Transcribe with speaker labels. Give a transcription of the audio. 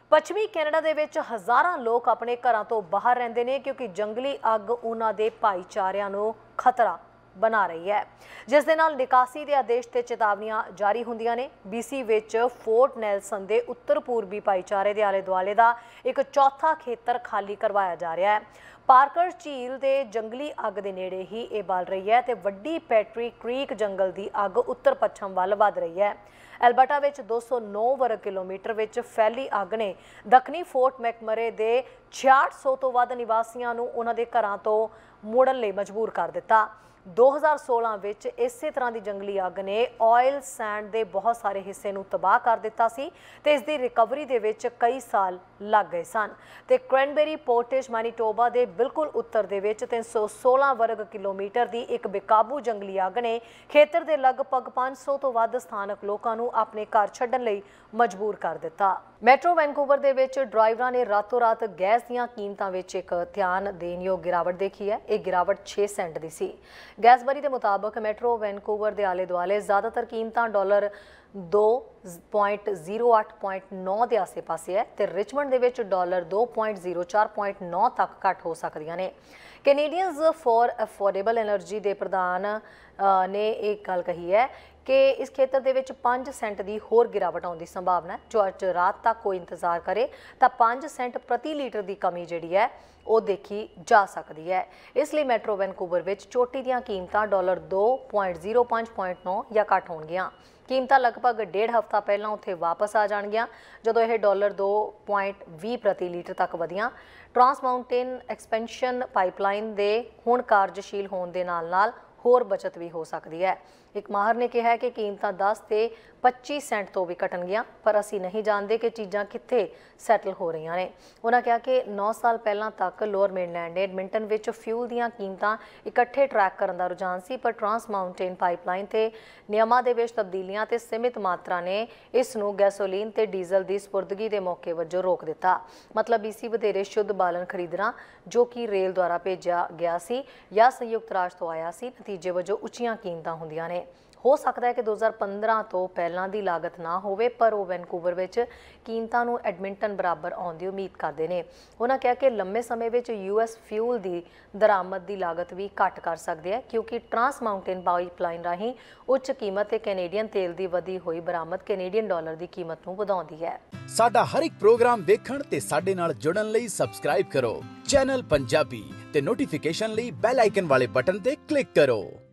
Speaker 1: ਪੱਛਮੀ ਕੈਨੇਡਾ ਦੇ ਵਿੱਚ ਹਜ਼ਾਰਾਂ ਲੋਕ ਆਪਣੇ ਘਰਾਂ ਤੋਂ ਬਾਹਰ ਰਹਿੰਦੇ ਨੇ ਕਿਉਂਕਿ ਜੰਗਲੀ ਅੱਗ ਉਹਨਾਂ ਦੇ ਭਾਈਚਾਰਿਆਂ ਨੂੰ ਖਤਰਾ ਬਣਾ ਰਹੀ ਹੈ, ਜਿਸ ਦੇ ਨਾਲ ਨਿਕਾਸੀ ਦੇ ਆਦੇਸ਼ ਤੇ ਚੇਤਾਵਨੀਆਂ ਜਾਰੀ ਹੁੰਦੀਆਂ ਨੇ। BC ਵਿੱਚ ਫੋਰਟ ਨੈਲਸਨ ਦੇ ਉੱਤਰ ਪੂਰਬੀ ਭਾਈਚਾਰੇ ਦੇ ਆਲੇ ਦੁਆਲੇ ਦਾ ਇੱਕ ਚੌਥਾ ਖੇਤਰ ਖਾਲੀ ਕਰਵਾਇਆ ਜਾ ਰਿਹਾ ਹੈ। ਪਾਰਕਰ ਝੀਲ ਦੇ ਜੰਗਲੀ ਅੱਗ ਦੇ ਨੇੜੇ ਹੀ ਇਹ ਬਲ ਰਹੀ ਹੈ ਤੇ ਵੱਡੀ ਪੈਟਰੀ ਕ੍ਰੀਕ ਜੰਗਲ ਦੀ ਅੱਗ ਉੱਤਰ ਪੱਛਮ ਵੱਲ ਵਧ ਰਹੀ ਹੈ। ਐਲਬਰਟਾ ਵਿੱਚ 209 ਵਰਗ ਕਿਲੋਮੀਟਰ ਵਿੱਚ ਫੈਲੀ ਅੱਗ ਨੇ ਦੱਖਣੀ ਫੋਰਟ ਮੈਕਮਰੇ ਦੇ 6600 ਤੋਂ ਵੱਧ ਨਿਵਾਸੀਆਂ ਨੂੰ ਉਹਨਾਂ ਦੇ ਘਰਾਂ ਤੋਂ ਮੁੜਨ ਲਈ ਮਜਬੂਰ ਕਰ ਦਿੱਤਾ। 2016 ਵਿੱਚ ਇਸੇ ਤਰ੍ਹਾਂ ਦੀ ਜੰਗਲੀ ਅੱਗ ਨੇ ਆਇਲ ਸੈਂਡ ਦੇ ਬਹੁਤ ਸਾਰੇ ਹਿੱਸੇ ਨੂੰ ਤਬਾਹ ਕਰ ਦਿੱਤਾ ਸੀ ਤੇ ਇਸ ਦੀ ਰਿਕਵਰੀ ਦੇ ਵਿੱਚ ਕਈ ਸਾਲ ਲੱਗ ਗਏ ਸਨ ਤੇ ਕ੍ਰੈਨਬੇਰੀ ਪੋਰਟੇਜ ਮੈਨੀਟੋਬਾ ਦੇ ਬਿਲਕੁਲ ਉੱਤਰ ਦੇ ਵਿੱਚ 316 ਵਰਗ ਕਿਲੋਮੀਟਰ ਦੀ ਇੱਕ ਬੇਕਾਬੂ ਜੰਗਲੀ ਅੱਗ ਨੇ ਖੇਤਰ ਦੇ ਲਗਭਗ 500 ਤੋਂ ਵੱਧ ਸਥਾਨਕ ਲੋਕਾਂ ਨੂੰ ਆਪਣੇ ਘਰ ਛੱਡਣ ਲਈ ਮਜਬੂਰ ਕਰ ਦਿੱਤਾ। ਮੈਟਰੋ ਵੈਨਕੂਵਰ ਦੇ ਵਿੱਚ ਡਰਾਈਵਰਾਂ ਨੇ ਰਾਤੋਂ ਰਾਤ ਗੈਸ ਦੀਆਂ ਕੀਮਤਾਂ ਵਿੱਚ ਇੱਕ ਧਿਆਨ ਦੇਣ ਯੋਗ ਗਿਰਾਵਟ ਦੇਖੀ ਹੈ। ਇਹ ਗਿਰਾਵਟ 6 ਸੈਂਟ ਦੀ ਸੀ। ਗੈਸਬਰੀ ਦੇ ਮੁਤਾਬਕ ਮੈਟਰੋ ਵੈਨਕੂਵਰ ਦੇ ਆਲੇ ਦੁਆਲੇ ਜ਼ਿਆਦਾਤਰ ਕੀਮਤਾਂ ਡਾਲਰ 2.08.9 ਦੇ ਆਸੇ-ਪਾਸੇ ਹੈ ਤੇ ਰਿਚਮੰਡ ਦੇ ਵਿੱਚ ਡਾਲਰ 2.04.9 ਤੱਕ ਘੱਟ ਹੋ ਸਕਦੀਆਂ ਨੇ। ਕੈਨੇਡੀਅਨਜ਼ ਫॉर ਅਫੋਰਡੇਬਲ ਐਨਰਜੀ ਦੇ ਪ੍ਰਧਾਨ ਨੇ ਇੱਕ ਗੱਲ ਕਹੀ ਹੈ ਕਿ ਇਸ ਖੇਤਰ ਦੇ ਵਿੱਚ 5 ਸੈਂਟ ਦੀ ਹੋਰ ਗਿਰਾਵਟ ਆਉਣ ਦੀ ਸੰਭਾਵਨਾ ਹੈ। ਜੋ ਅੱਜ ਰਾਤ ਤੱਕ ਕੋਈ ਇੰਤਜ਼ਾਰ ਕਰੇ ਤਾਂ 5 ਸੈਂਟ ਪ੍ਰਤੀ ਲੀਟਰ ਦੀ ਕਮੀ ਜਿਹੜੀ ਹੈ ਉਹ ਦੇਖੀ ਜਾ ਸਕਦੀ ਹੈ। ਇਸ ਲਈ ਮੈਟਰੋ ਵੈਨਕੂਵਰ ਵਿੱਚ ਚੋਟੀ ਦੀਆਂ ਕੀਮਤਾਂ ਡਾਲਰ 2.05.9 ਜਾਂ ਘੱਟ ਹੋਣਗੀਆਂ। ਕੀਮਤਾਂ ਲਗਭਗ 1.5 ਹਫ਼ਤਾ ਪਹਿਲਾਂ ਉੱਥੇ ਵਾਪਸ ਆ ਜਾਣਗੀਆਂ ਜਦੋਂ ਇਹ ਡਾਲਰ 2.20 ਪ੍ਰਤੀ ਲੀਟਰ ਤੱਕ ਵਧੀਆਂ। ਟਰਾਂਸ ਮਾਊਂਟੇਨ ਐਕਸਪੈਂਸ਼ਨ ਪਾਈਪਲਾਈਨ ਦੇ ਹੁਣ ਕਾਰਜਸ਼ੀਲ ਹੋਣ ਦੇ ਨਾਲ ਹੋਰ ਬਚਤ ਵੀ ਹੋ ਸਕਦੀ ਹੈ। ਇੱਕ ਮਾਹਰ ਨੇ ਕਿਹਾ ਕਿ ਕੀਮਤਾਂ 10 ਤੇ 25 ਸੈਂਟ ਤੋਂ ਵੀ ਘਟਣਗੀਆਂ, ਪਰ ਅਸੀਂ ਨਹੀਂ ਜਾਣਦੇ ਕਿ ਚੀਜ਼ਾਂ ਕਿੱਥੇ ਸੈਟਲ ਹੋ ਰਹੀਆਂ ਨੇ। ਉਹਨਾਂ ਕਿਹਾ ਕਿ 9 ਸਾਲ ਪਹਿਲਾਂ ਤੱਕ ਲੋਅਰ ਮੇਨਲੈਂਡ ਐਡਮਿੰਟਨ ਵਿੱਚ ਫਿਊਲ ਦੀਆਂ ਕੀਮਤਾਂ ਇਕੱਠੇ ਟਰੈਕ ਕਰਨ ਦਾ ਰੁਝਾਨ ਸੀ, ਪਰ ਟਰਾਂਸ ਮਾਊਂਟੇਨ ਪਾਈਪਲਾਈਨ ਤੇ ਨਿਯਮਾਂ ਦੇ ਵਿੱਚ ਤਬਦੀਲੀਆਂ ਤੇ ਸੀਮਿਤ ਮਾਤਰਾ ਨੇ ਇਸ ਨੂੰ ਗੈਸੋਲੀਨ ਤੇ ਡੀਜ਼ਲ ਦੀ ਸਪੁਰਦਗੀ ਦੇ ਮੌਕੇ ਵਜੋਂ ਰੋਕ ਦਿੱਤਾ। ਮਤਲਬ BC ਵਧੇਰੇ ਸ਼ੁੱਧ ਬਾਲਣ ਖਰੀਦਣਾ ਜੋ ਕਿ ਰੇਲ ਦੁਆਰਾ ਭੇਜਿਆ ਗਿਆ ਸੀ ਜਾਂ ਸੰਯੁਕਤ ਰਾਜ ਤੋਂ ਆਇਆ ਸੀ, ਨਤੀਜੇ ਵਜੋਂ ਉੱਚੀਆਂ ਕੀਮਤਾਂ ਹੁੰਦੀਆਂ ਨੇ। ਹੋ ਸਕਦਾ ਹੈ ਕਿ 2015 ਤੋਂ ਪਹਿਲਾਂ ਦੀ ਲਾਗਤ ਨਾ ਹੋਵੇ, ਪਰ ਉਹ ਵੈਨਕੂਵਰ ਵਿੱਚ ਕੀਮਤਾਂ ਨੂੰ ਐਡਮਿੰਟਨ ਬਰਾਬਰ ਆਉਣ ਦੀ ਉਮੀਦ ਕਰਦੇ ਨੇ। ਉਹਨਾਂ ਕਿਹਾ ਕਿ ਲੰਮੇ ਸਮੇਂ ਵਿੱਚ US ਫਿਊਲ ਦੀ ਦਰਾਮਦ ਦੀ ਲਾਗਤ ਵੀ ਘੱਟ ਕਰ ਸਕਦੇ ਹੈ ਕਿਉਂਕਿ ਟਰਾਂਸ ਮਾਊਂਟੇਨ ਪਾਈਪਲਾਈਨ ਰਾਹੀਂ ਉੱਚ ਕੀਮਤ ਤੇ ਕੈਨੇਡੀਅਨ ਤੇਲ ਦੀ ਵਧੀ ਹੋਈ ਬਰਾਮਦ ਕੈਨੇਡੀਅਨ ਡਾਲਰ ਦੀ ਕੀਮਤ ਨੂੰ ਵਧਾਉਂਦੀ ਹੈ।
Speaker 2: ਸਾਡਾ ਹਰ ਇੱਕ ਪ੍ਰੋਗਰਾਮ ਦੇਖਣ ਤੇ ਸਾਡੇ ਨਾਲ ਜੁੜਨ ਲਈ ਸਬਸਕ੍ਰਾਈਬ ਕਰੋ ਚੈਨਲ ਪੰਜਾਬੀ ਤੇ ਨੋਟੀਫਿਕੇਸ਼ਨ ਲਈ ਬੈਲ ਆਈਕਨ ਵਾਲੇ ਬਟਨ ਤੇ ਕਲਿੱਕ ਕਰੋ।